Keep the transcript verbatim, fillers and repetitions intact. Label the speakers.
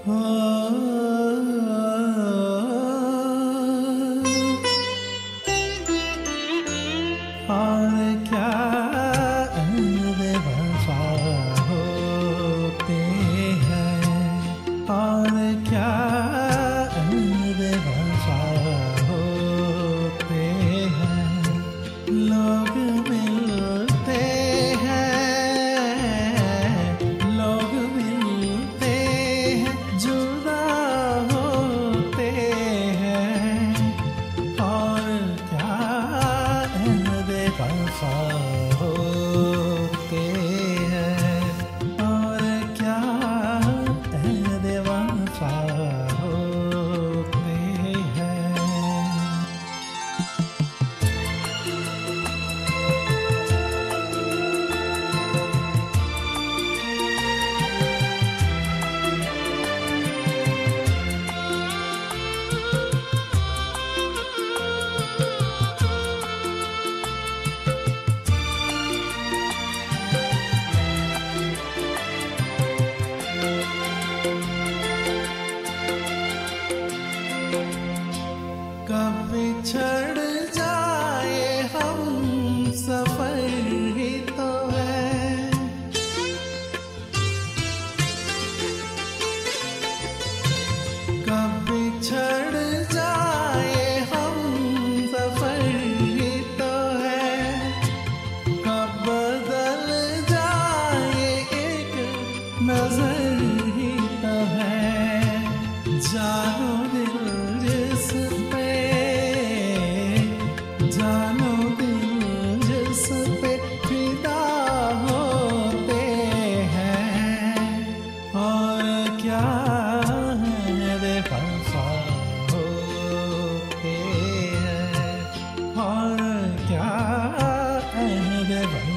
Speaker 1: और क्या बेवफा होते हैं, और क्या बेवफा होते हैं। लोग मिलते हैं, लोग मिलते हैं, जुदा होते हैं। और क्या बेवफा होते हैं, और क्या बेवफा होते हैं। कब बिछड़ जाए हम सफर ही तो है। कब बिछड़ जाए हम सफर ही तो है। कब बदल जाए एक नजर ही तो है। जानो दिल जिस पे, जानो दिल जिस पे फिदा होते हैं। और क्या बेवफा होते हैं, और क्या बेवफा